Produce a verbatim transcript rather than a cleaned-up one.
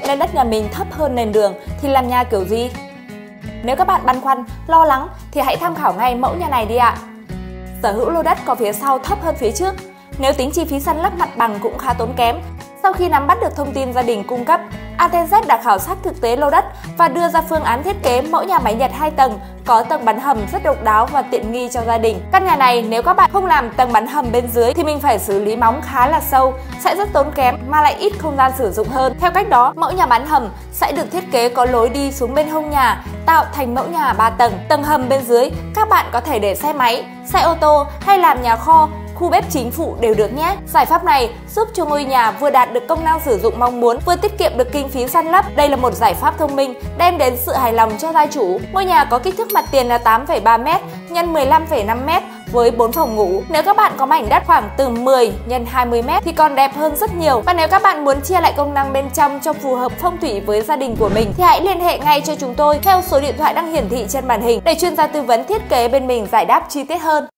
nên đất nhà mình thấp hơn nền đường thì làm nhà kiểu gì? Nếu các bạn băn khoăn, lo lắng thì hãy tham khảo ngay mẫu nhà này đi ạ. Sở hữu lô đất có phía sau thấp hơn phía trước. Nếu tính chi phí săn lấp mặt bằng cũng khá tốn kém. Sau khi nắm bắt được thông tin gia đình cung cấp, a tê dét đã khảo sát thực tế lô đất và đưa ra phương án thiết kế mẫu nhà máy Nhật hai tầng có tầng bắn hầm rất độc đáo và tiện nghi cho gia đình. Căn nhà này nếu các bạn không làm tầng bắn hầm bên dưới thì mình phải xử lý móng khá là sâu, sẽ rất tốn kém mà lại ít không gian sử dụng hơn. Theo cách đó, mẫu nhà bắn hầm sẽ được thiết kế có lối đi xuống bên hông nhà, tạo thành mẫu nhà ba tầng. Tầng hầm bên dưới các bạn có thể để xe máy, xe ô tô hay làm nhà kho, khu bếp chính phụ đều được nhé. Giải pháp này giúp cho ngôi nhà vừa đạt được công năng sử dụng mong muốn, vừa tiết kiệm được kinh phí săn lấp. Đây là một giải pháp thông minh đem đến sự hài lòng cho gia chủ. Ngôi nhà có kích thước mặt tiền là tám phẩy ba mét nhân mười lăm phẩy năm mét với bốn phòng ngủ. Nếu các bạn có mảnh đất khoảng từ mười nhân hai mươi mét thì còn đẹp hơn rất nhiều. Và nếu các bạn muốn chia lại công năng bên trong cho phù hợp phong thủy với gia đình của mình thì hãy liên hệ ngay cho chúng tôi theo số điện thoại đang hiển thị trên màn hình để chuyên gia tư vấn thiết kế bên mình giải đáp chi tiết hơn.